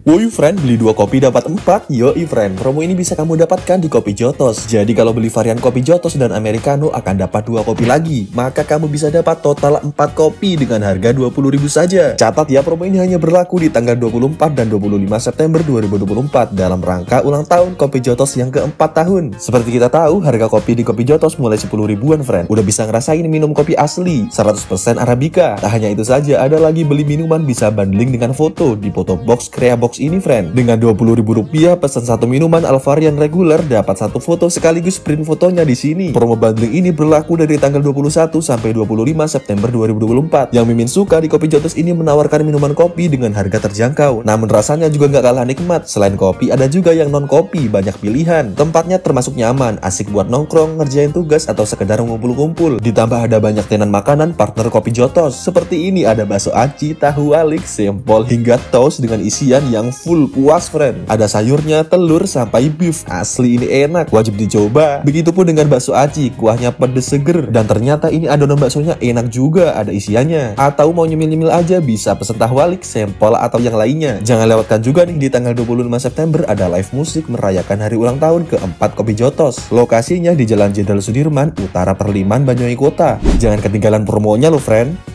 Woi friend, beli 2 kopi dapat 4. Yoi friend, promo ini bisa kamu dapatkan di Kopi Jotos. Jadi kalau beli varian Kopi Jotos dan Americano akan dapat 2 kopi lagi. Maka kamu bisa dapat total 4 kopi dengan harga 20.000 saja. Catat ya, promo ini hanya berlaku di tanggal 24 dan 25 September 2024 dalam rangka ulang tahun Kopi Jotos yang keempat tahun. Seperti kita tahu, harga kopi di Kopi Jotos mulai 10 ribuan friend. Udah bisa ngerasain minum kopi asli, 100% Arabica. Tak hanya itu saja, ada lagi beli minuman bisa bundling dengan foto di foto box Crea Box ini friend. Dengan Rp20.000 pesan satu minuman Alvarian reguler dapat satu foto sekaligus print fotonya di sini. Promo bundling ini berlaku dari tanggal 21 sampai 25 September 2024. Yang Mimin suka di Kopi Jotos ini menawarkan minuman kopi dengan harga terjangkau. Namun rasanya juga nggak kalah nikmat. Selain kopi ada juga yang non kopi, banyak pilihan. Tempatnya termasuk nyaman, asik buat nongkrong, ngerjain tugas atau sekedar ngumpul-ngumpul. Ditambah ada banyak tenan makanan partner Kopi Jotos. Seperti ini ada bakso aci, tahu alik, sempol hingga toast dengan isian yang full puas friend. Ada sayurnya, telur, sampai beef. Asli ini enak, wajib dicoba. Begitupun dengan bakso aci, kuahnya pedes seger. Dan ternyata ini adonan baksonya enak juga, ada isiannya. Atau mau nyemil-nyemil aja bisa pesen tahu alik, sempol atau yang lainnya. Jangan lewatkan juga nih, di tanggal 25 September ada live musik merayakan hari ulang tahun keempat Kopi Jotos. Lokasinya di Jalan Jenderal Sudirman, Utara Perliman, Banyuwangi Kota. Jangan ketinggalan promonya loh friend.